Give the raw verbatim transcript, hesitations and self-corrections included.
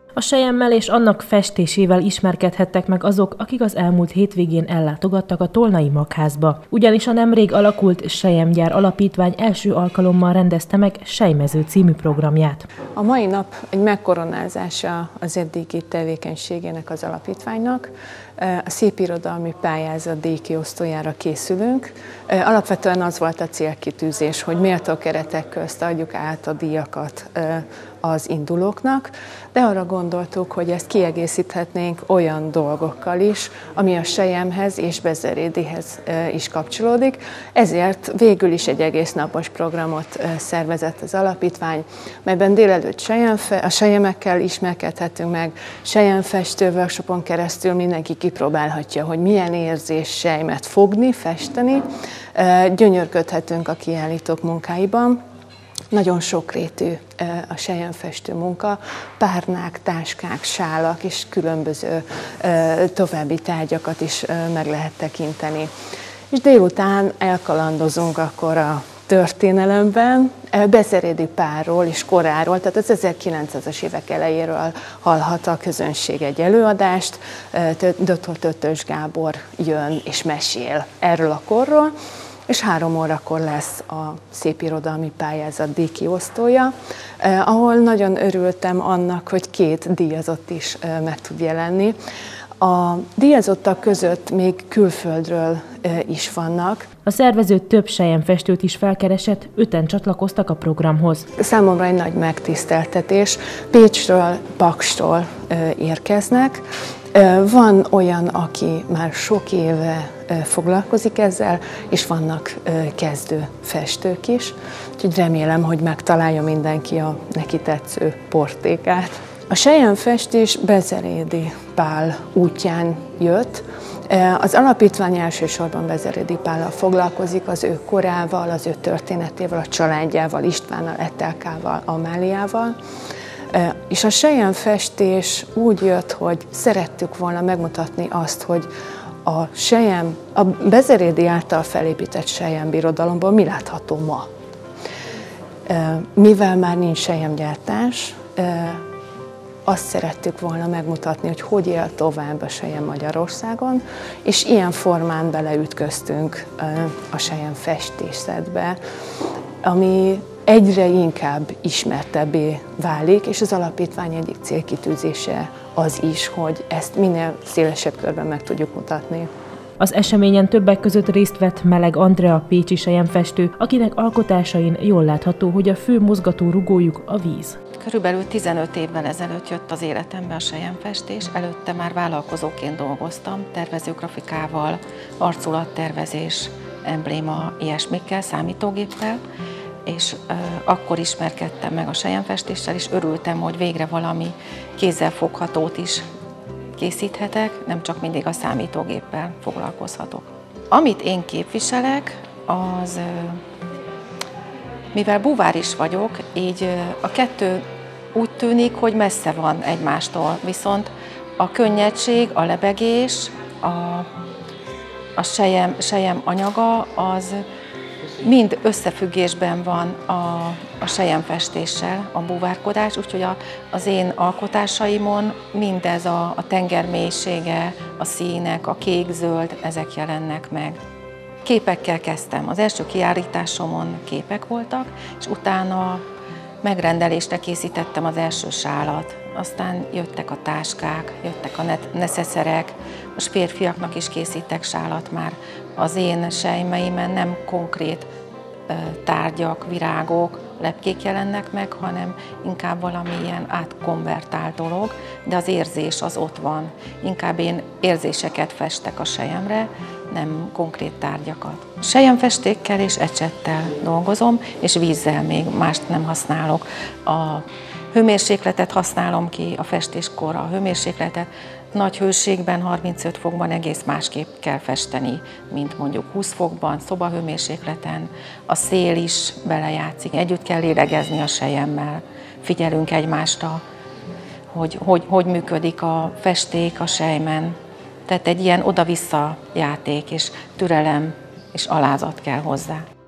A selyemmel és annak festésével ismerkedhettek meg azok, akik az elmúlt hétvégén ellátogattak a Tolnai Magházba. Ugyanis a nemrég alakult Selyemgyár Alapítvány első alkalommal rendezte meg Sejmező című programját. A mai nap egy megkoronázása az eddigi tevékenységének az alapítványnak. A szépirodalmi pályázat díjkiosztójára készülünk. Alapvetően az volt a célkitűzés, hogy méltó keretek közt adjuk át a díjakat az indulóknak, de arra gondoltuk, hogy ezt kiegészíthetnénk olyan dolgokkal is, ami a Selyemhez és Bezerédihez is kapcsolódik. Ezért végül is egy egész napos programot szervezett az alapítvány, melyben délelőtt a selyemekkel ismerkedhetünk meg, selyemfestő workshopon keresztül mindenki kipróbálhatja, hogy milyen érzés selymet fogni, festeni. Gyönyörködhetünk a kiállítók munkáiban. Nagyon sokrétű a selyemfestő munka, párnák, táskák, sálak és különböző további tárgyakat is meg lehet tekinteni. És délután elkalandozunk akkor a történelemben, Bezerédi Pálról és koráról, tehát az ezerkilencszázas évek elejéről hallhat a közönség egy előadást, dr. Tötös Gábor jön és mesél erről a korról, és három órakor lesz a szépirodalmi pályázat díjkiosztója, eh, ahol nagyon örültem annak, hogy két díjazott is eh, meg tud jelenni. A díjazottak között még külföldről eh, is vannak. A szervező több selyemfestőt is felkeresett, öten csatlakoztak a programhoz. Számomra egy nagy megtiszteltetés. Pécsről, Paksról eh, érkeznek. Van olyan, aki már sok éve foglalkozik ezzel, és vannak kezdő festők is, úgyhogy remélem, hogy megtalálja mindenki a neki tetsző portékát. A selyemfestés Bezerédi Pál útján jött. Az alapítvány elsősorban Bezerédi Pállal foglalkozik, az ő korával, az ő történetével, a családjával, Istvánnal, Etelkával, Amáliával. És a selyemfestés úgy jött, hogy szerettük volna megmutatni azt, hogy a selyem, a Bezerédi által felépített selyembirodalomból mi látható ma. Mivel már nincs selyemgyártás, azt szerettük volna megmutatni, hogy hogy él tovább a selyem Magyarországon, és ilyen formán beleütköztünk a selyemfestészetbe, ami egyre inkább ismertebbé válik, és az alapítvány egyik célkitűzése az is, hogy ezt minél szélesebb körben meg tudjuk mutatni. Az eseményen többek között részt vett Meleg Andrea pécsi selyemfestő, akinek alkotásain jól látható, hogy a fő mozgató rugójuk a víz. Körülbelül tizenöt évvel ezelőtt jött az életembe a selyemfestés, előtte már vállalkozóként dolgoztam, tervezőgrafikával, arculattervezés, embléma, ilyesmikkel, számítógéppel, és uh, akkor ismerkedtem meg a selyemfestéssel, és örültem, hogy végre valami kézzelfoghatót is készíthetek, nem csak mindig a számítógéppel foglalkozhatok. Amit én képviselek, az, uh, mivel búvár is vagyok, így uh, a kettő úgy tűnik, hogy messze van egymástól, viszont a könnyedség, a lebegés, a, a selyem, selyem anyaga, az mind összefüggésben van a, a selyemfestéssel, a búvárkodás, úgyhogy a, az én alkotásaimon mindez a, a tenger mélysége, a színek, a kék-zöld, ezek jelennek meg. Képekkel kezdtem. Az első kiállításomon képek voltak, és utána megrendelésre készítettem az első sálat. Aztán jöttek a táskák, jöttek a neszeszerek, a férfiaknak is készítek sálat már. Az én sejmeimen nem konkrét tárgyak, virágok, lepkék jelennek meg, hanem inkább valamilyen átkonvertált dolog, de az érzés az ott van. Inkább én érzéseket festek a selyemre, nem konkrét tárgyakat. Selyemfestékkel és ecsettel dolgozom, és vízzel még mást nem használok. A hőmérsékletet használom ki a festéskor, a hőmérsékletet. Nagy hőségben, harmincöt fokban egész másképp kell festeni, mint mondjuk húsz fokban, szobahőmérsékleten. A szél is belejátszik, együtt kell lélegezni a selyemmel. Figyelünk egymásra, hogy, hogy hogy működik a festék a selymen. Tehát egy ilyen oda-vissza játék, és türelem és alázat kell hozzá.